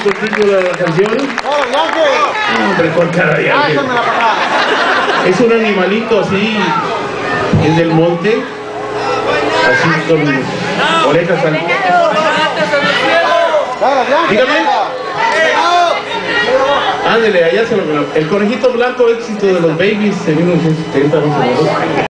el título de la canción? Hombre, con cara de ángel. Es un animalito así, es del monte, así con orejas al... Dígame. Ándele, allá se lo... El conejito blanco, éxito de los Babies en 1970, no sé.